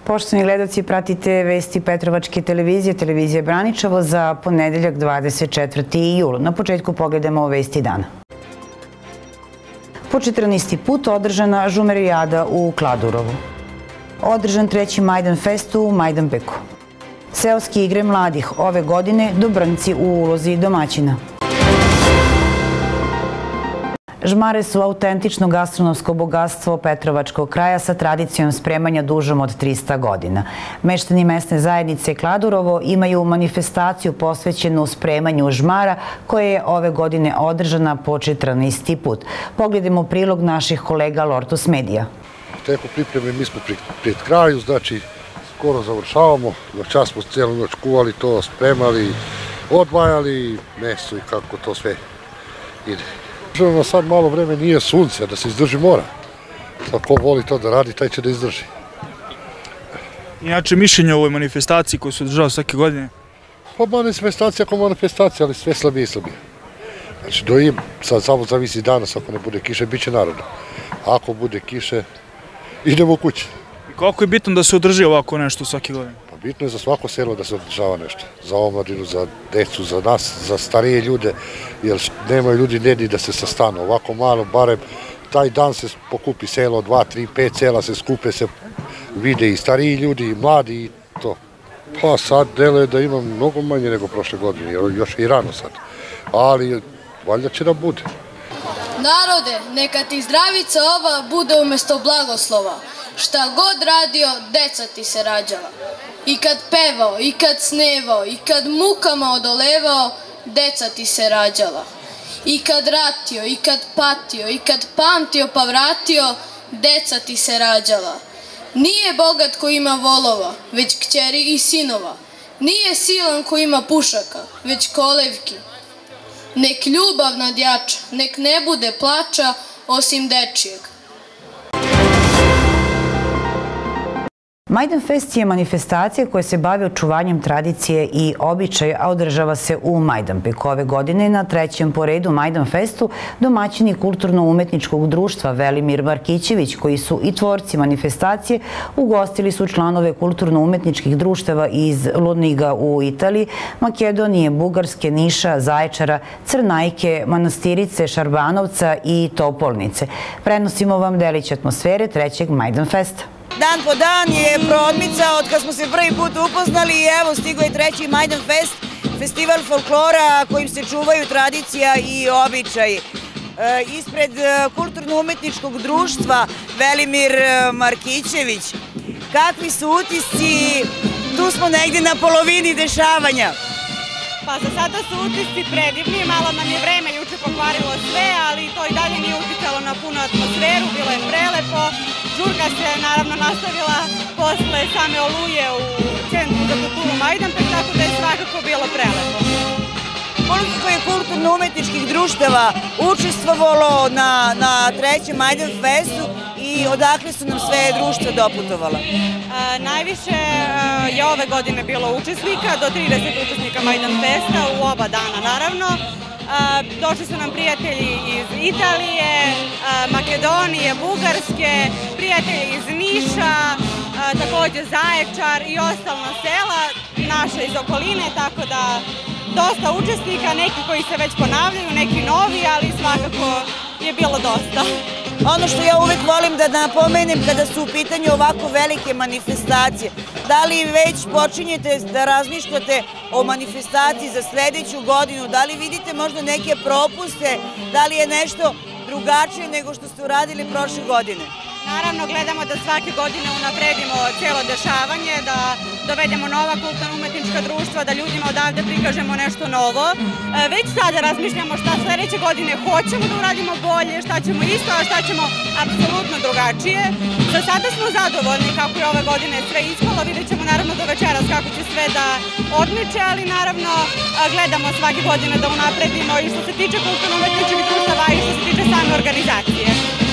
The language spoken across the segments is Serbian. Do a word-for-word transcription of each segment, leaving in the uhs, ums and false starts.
Poštovani gledalci, pratite vesti Petrovačke televizije, televizije Braničevo za ponedeljak dvadeset četvrti jul. Na početku pogledamo vesti dana. Po četrnaesti put održana žumerijada u Kladurovu. Održan treći Majdanfest u Majdanpeku. Seoske igre mladih ove godine Dobrnci u ulozi domaćina. Žmare su autentično gastronomsko bogatstvo Petrovačkog kraja sa tradicijom spremanja dužom od trista godina. Meštani mesne zajednice Kladurovo imaju manifestaciju posvećenu spremanju žmara koja je ove godine održana po četrnaesti put. Pogledajmo prilog naših kolega Lortus Medija. Teko pripreme, mi smo pred kraju, znači skoro završavamo. Čas smo cijelu noć kuvali to, spremali, odvajali meso i kako to sve ide. Na sad malo vreme nije sunce, da se izdrži mora. Sad ko voli to da radi, taj će da izdrži. Inače, mišljenje o ovoj manifestaciji koju se održava svake godine? Pa manifestacija kao manifestacija, ali sve slabije i slabije. Znači, do im, sad samo zavisi danas, ako ne bude kiše, bit će narodno. Ako bude kiše, idemo u kući. I koliko je bitno da se održi ovako nešto svake godine? Pa bitno je za svako selo da se održava nešto. Za omladinu, za decu, za nas, za starije ljude, jer nemaju ljudi nedni da se sastanu. Ovako malo, barem taj dan se pokupi selo, dva, tri, pet sela se skupe, se vide i stariji ljudi, i mladi i to. Pa sad deluje da imam mnogo manje nego prošle godine, jer još i rano sad. Ali valjda će da bude. Narode, neka ti zdravica ova bude umjesto blagoslova. Šta god radio, deca ti se rađala. I kad pevao, i kad snevao, i kad mukama odolevao, deca ti se rađala. I kad ratio, i kad patio, i kad pamtio pa vratio, deca ti se rađala. Nije bogat ko ima volova, već kćeri i sinova. Nije silan ko ima pušaka, već kolevki. Nek ljubav nadjača, nek ne bude plača, osim dečijeg. Majdanfest je manifestacija koja se bavi očuvanjem tradicije i običaja, a održava se u Majdanpeku. Ove godine na trećem po redu Majdanfestu domaćini kulturno-umetničkog društva Velimir Markićević, koji su i tvorci manifestacije, ugostili su članove kulturno-umetničkih društava iz Lodniga u Italiji, Makedonije, Bugarske, Niša, Zaječara, Crnajke, Manastirice, Šarbanovca i Topolnice. Prenosimo vam delić atmosfere trećeg Majdanfesta. Dan po dan je proodmicao od kad smo se prvi put upoznali i evo stigo je treći Majdanfest, festival folklora kojim se čuvaju tradicija i običaj. Ispred kulturno-umetničkog društva Velimir Markićević. Kakvi su utisci? Tu smo negdje na polovini dešavanja. Pa za sada su utisci predivni, malo nam je vreme juče pokvarilo sve, ali to i dalje nije uticalo na punu atmosferu, bilo je prelepo. Žurka se naravno nastavila posle same oluje u Centru za kulturu Majdanpek, tako da je svakako bilo prelepo. Koliko je kulturno-umetničkih društava učestvovalo na, na trećem Majdanfestu i odakle su nam sve društva doputovala? A, najviše a, je ove godine bilo učesnika, do trideset učesnika Majdanfesta u oba dana naravno. A, došli su nam prijatelji iz Italije, a, Makedonije, Bugarske, prijatelji iz Niša, a, također Zaječar i ostalna sela, naša iz okoline, tako da dosta učesnika, neki koji se već ponavljaju, neki novi, ali svakako je bilo dosta. Ono što ja uvek volim da napomenem kada su u pitanju ovako velike manifestacije, da li već počinjete da razmišljate o manifestaciji za sledeću godinu, da li vidite možda neke propuste, da li je nešto drugačije nego što ste uradili prošle godine? Naravno, gledamo da svake godine unapredimo cijelo dešavanje, da dovedemo nova kulturno-umetnička društva, da ljudima odavde prikažemo nešto novo. Već sada razmišljamo šta sledeće godine hoćemo da uradimo bolje, šta ćemo isto, a šta ćemo apsolutno drugačije. Za sada smo zadovoljni kako je ove godine sve ispalo, vidjet ćemo naravno do večeras kako će sve da odmiče, ali naravno gledamo svake godine da unapredimo i što se tiče kulturno-umetničkih društava i što se tiče same organizacije.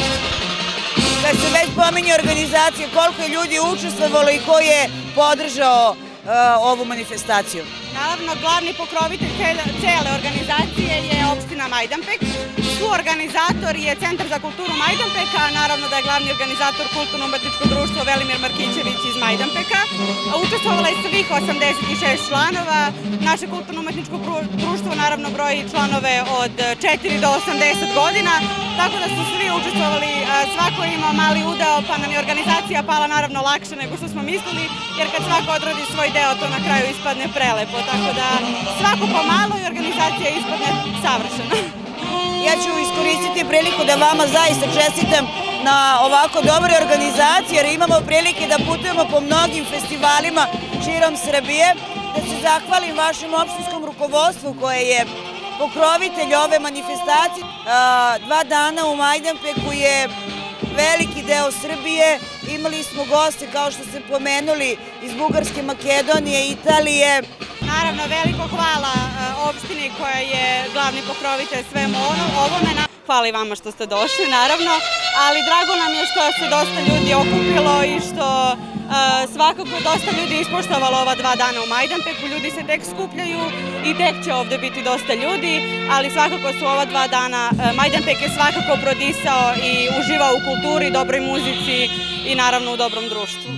Kad se već pominje organizacije, koliko je ljudi učestvovalo i ko je podržao uh, ovu manifestaciju? Naravno, glavni pokrovitelj cele organizacije je opština Majdanpek. Suorganizator je Centar za kulturu Majdanpeka, a naravno da je glavni organizator kulturno-umetničko društvo Velimir Markićević iz Majdanpeka. Učestvovala je svih osamdeset šest članova. Naše kulturno-umetničko društvo naravno broji članove od četiri do osamdeset godina, tako da su svi učestvovali, svako ima mali udeo, pa nam je organizacija pala naravno lakše nego što smo mislili, jer kad svako odradi svoj deo, to na kraju ispadne prelepo, tako da svako pomalo i organizacija ispadne savršena. Ja ću iskoristiti priliku da vama zaista čestitam na ovako dobre organizacije, jer imamo prilike da putujemo po mnogim festivalima širom Srbije, da se zahvalim vašem opštinskom rukovodstvu koje je pokrovitelj ove manifestacije. Dva dana u Majdanpeku je veliki deo Srbije, imali smo goste kao što ste pomenuli iz Bugarske, Makedonije, Italije. Naravno, veliko hvala opštini koja je glavni pokrovitelj svemu ovome. Hvala i vama što ste došli, naravno, ali drago nam je što se dosta ljudi okupilo i što svakako dosta ljudi ispoštovalo ova dva dana u Majdanpeku. Ljudi se tek skupljaju i tek će ovde biti dosta ljudi, ali svakako su ova dva dana, Majdanpek je svakako prodisao i uživao u kulturi, dobroj muzici i naravno u dobrom društvu.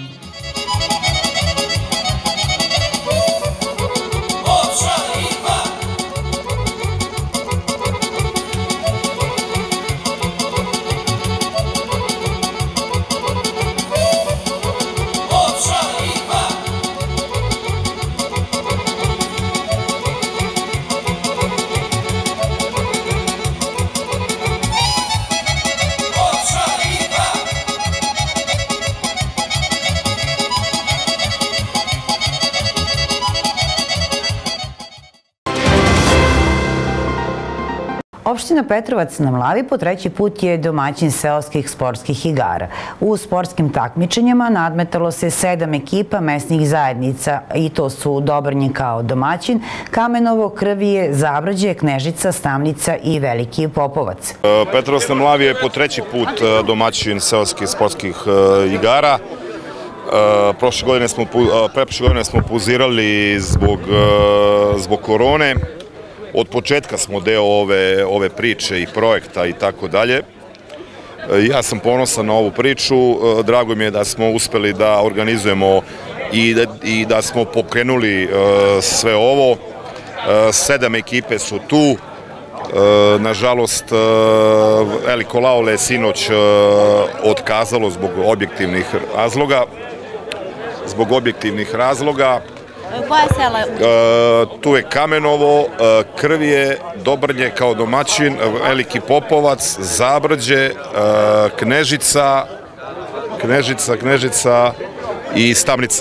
Opština Petrovac na Mlavi po treći put je domaćin seoskih sportskih igara. U sportskim takmičenjima nadmetalo se sedam ekipa mesnih zajednica i to su Dobrnje kao domaćin, Kamenovo, Krvije, Zabrađe, Knežica, Stamnica i Veliki Popovac. Petrovac na Mlavi je po treći put domaćin seoskih sportskih igara. Prošle godine smo, preprošle godine smo pauzirali zbog, zbog korone. Od početka smo deo ove, ove priče i projekta i tako dalje. Ja sam ponosan na ovu priču. Drago mi je da smo uspeli da organizujemo i da, i da smo pokrenuli sve ovo. Sedam ekipe su tu. Nažalost, Veliko Laule je sinoć otkazalo zbog objektivnih razloga. Zbog objektivnih razloga. Koja sela? Tu je Kamenovo, Krvije, Dobrnje kao domaćin, Veliki Popovac, Zabrađe, Knežica, Knežica, Knežica i Stamnica.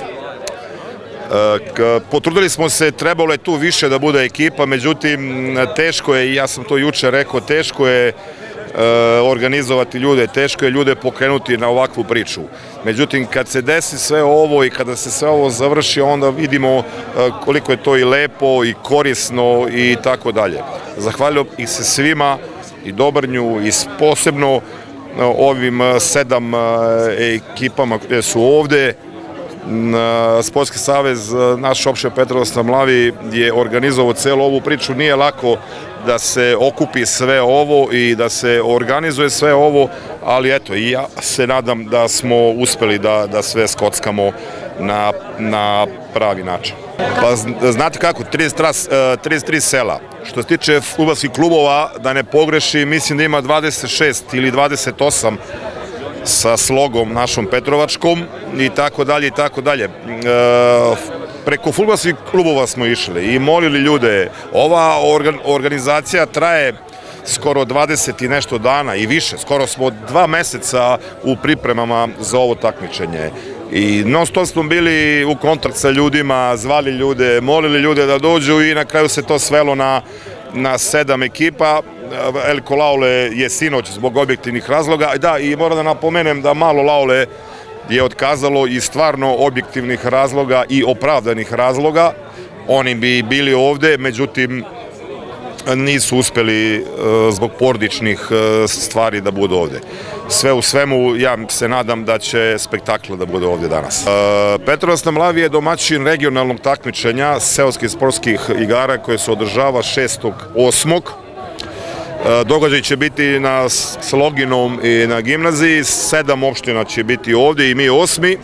Potrudili smo se, trebalo je tu više da bude ekipa, međutim teško je, i ja sam to juče rekao, teško je organizovati ljude, teško je ljude pokrenuti na ovakvu priču. Međutim, kad se desi sve ovo i kada se sve ovo završi, onda vidimo koliko je to i lepo i korisno i tako dalje. Zahvaljujem i se svima, i Dobrnju, i posebno ovim sedam ekipama koje su ovde. Sportski savez, naš opština Petrovac na Mlavi je organizovao celu ovu priču. Nije lako da se okupi sve ovo i da se organizuje sve ovo, ali eto, i ja se nadam da smo uspeli da, da sve skockamo na, na pravi način. Pa znate kako, trideset tri sela. Što se tiče fudbalskih klubova, da ne pogreši, mislim da ima dvadeset šest ili dvadeset osam sa slogom našom Petrovačkom i tako dalje i tako dalje. Preko fudbalskih klubova smo išli i molili ljude. Ova organizacija traje skoro dvadeset i nešto dana i više. Skoro smo dva meseca u pripremama za ovo takmičenje. I non stop smo bili u kontakt sa ljudima, zvali ljude, molili ljude da dođu i na kraju se to svelo na, na sedam ekipa. Veliko Laule je sinoć zbog objektivnih razloga. Da, i moram da napomenem da Malo Laule je otkazalo iz stvarno objektivnih razloga i opravdanih razloga. Oni bi bili ovde, međutim, nisu uspjeli zbog porodičnih stvari da budu ovdje. Sve u svemu, ja se nadam da će spektakl da bude ovdje danas. Petrovac na Mlavi je domaćin regionalnog takmičenja seoskih sportskih igara koje se održava šestog osmog Događaj će biti na Sloginom i na gimnaziji, sedam opština će biti ovdje i mi osmi.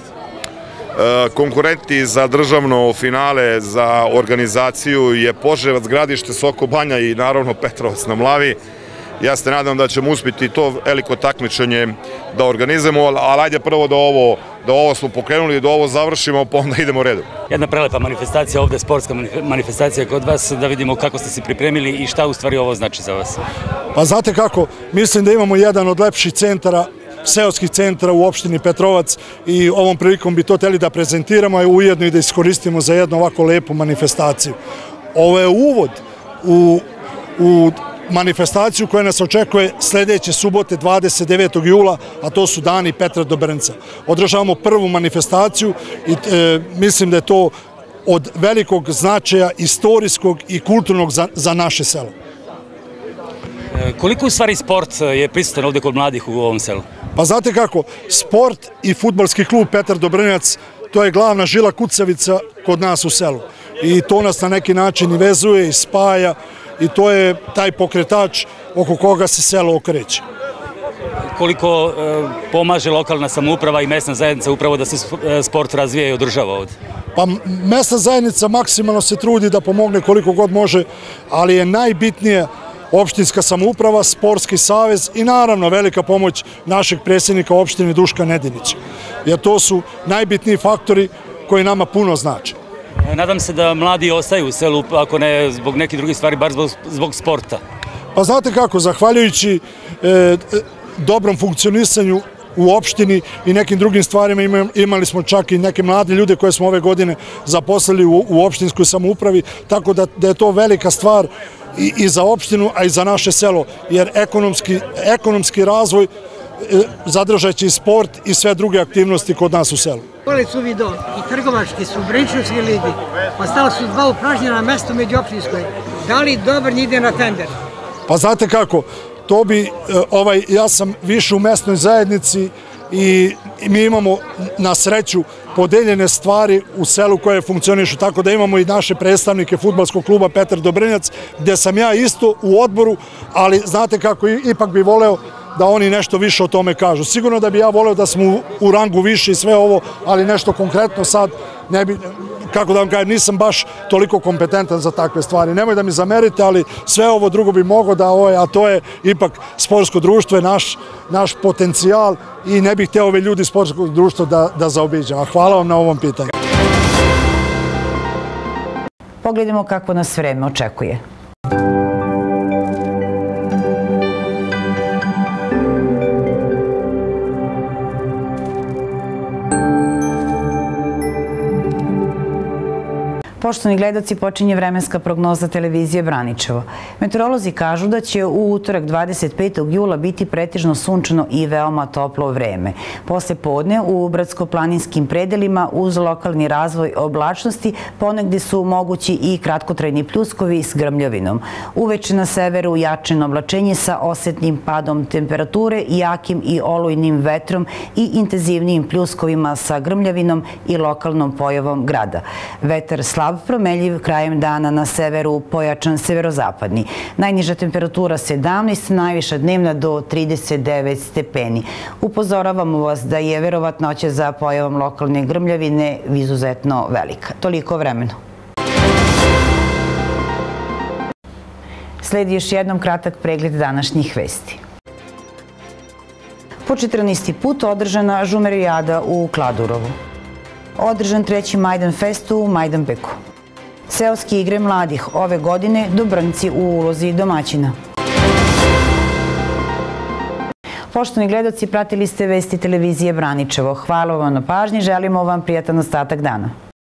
Konkurenti za državno finale za organizaciju je Požarevac, Gradište, Soko Banja i naravno Petrovac na Mlavi. Ja se nadam da ćemo uspjeti to veliko takmičenje da organizujemo, ali ajde prvo da ovo, da ovo smo pokrenuli, da ovo završimo, pa onda idemo redom. Jedna prelepa manifestacija ovdje, sportska manifestacija kod vas, da vidimo kako ste se pripremili i šta u stvari ovo znači za vas. Pa znate kako, mislim da imamo jedan od lepših centara, seoskih centara u opštini Petrovac i ovom prilikom bi to hteli da prezentiramo, a ujedno i da iskoristimo za jednu ovako lepu manifestaciju. Ovo je uvod u, u manifestaciju koja nas očekuje sljedeće subote dvadeset devetog jula, a to su dani Petra Dobrnca. Održavamo prvu manifestaciju i e, mislim da je to od velikog značaja istorijskog i kulturnog za, za naše selo. E, koliko u stvari sport je prisutan ovdje kod mladih u ovom selu? Pa znate kako, sport i fudbalski klub Petar Dobrnjac, to je glavna žila kucavica kod nas u selu. I to nas na neki način i vezuje i spaja i to je taj pokretač oko koga se selo okreće. Koliko e, pomaže lokalna samouprava i mesna zajednica upravo da se sport razvija i održava ovdje? Pa mesna zajednica maksimalno se trudi da pomogne koliko god može, ali je najbitnije opštinska samouprava, sportski savez i naravno velika pomoć našeg predsjednika opštine Duška Nedinića. Jer to su najbitniji faktori koji nama puno znače. Nadam se da mladi ostaju u selu, ako ne zbog nekih drugih stvari, bar zbog, zbog sporta. Pa znate kako, zahvaljujući e, dobrom funkcionisanju u opštini i nekim drugim stvarima imali smo čak i neke mlade ljude koje smo ove godine zaposlili u, u opštinskoj samoupravi, tako da, da je to velika stvar i, i za opštinu, a i za naše selo, jer ekonomski, ekonomski razvoj e, zadržat će i sport i sve druge aktivnosti kod nas u selu. Škole su vido i trgovački su u Breničevskoj ligi, pa stala su dva upražnjena mesta među opštinskoj. Da li Dobrnj ide na tender? Pa znate kako, to bi, ovaj, ja sam više u mesnoj zajednici i mi imamo na sreću podeljene stvari u selu koje funkcionišu, tako da imamo i naše predstavnike fudbalskog kluba Petar Dobrnjac, gde sam ja isto u odboru, ali znate kako, ipak bi voleo da oni nešto više o tome kažu. Sigurno da bi ja voleo da smo u rangu više i sve ovo, ali nešto konkretno sad ne bi, kako da vam kažem, nisam baš toliko kompetentan za takve stvari. Nemoj da mi zamerite, ali sve ovo drugo bi mogo da, a to je ipak sportsko društvo je naš, naš potencijal i ne bih hteo ove ljudi sportskog društva da, da zaobiđem. A hvala vam na ovom pitanju. Pogledamo kako nas vreme očekuje. Poštovani gledaoci, počinje vremenska prognoza televizije Braničevo. Meteorolozi kažu da će u utorak dvadeset petog jula biti pretežno sunčano i veoma toplo vreme. Posle podne u brdsko-planinskim predelima uz lokalni razvoj oblačnosti ponegde su mogući i kratkotrajni pljuskovi s grmljavinom. Uveče na severu jačeno oblačenje sa osetnim padom temperature, jakim i olujnim vetrom i intenzivnijim pljuskovima sa grmljavinom i lokalnom pojavom grada. Vetar slab promenljiv, krajem dana na severu pojačan severozapadni. Najniža temperatura sedamnaest, najviša dnevna do trideset devet stepeni. Upozoravamo vas da je verovatnoća za pojavom lokalne grmljavine izuzetno velika. Toliko vremenu. Sledi još jednom kratak pregled današnjih vesti. Po četrnaesti put održana žumerijada u Kladurovu. Održan treći Majdanfest u Majdanpeku. Seoske igre mladih ove godine Dobrnjci u ulozi domaćina. Poštovani gledaoci, pratili ste vesti televizije Braničevo. Hvala vam na pažnji, želimo vam prijatan ostatak dana.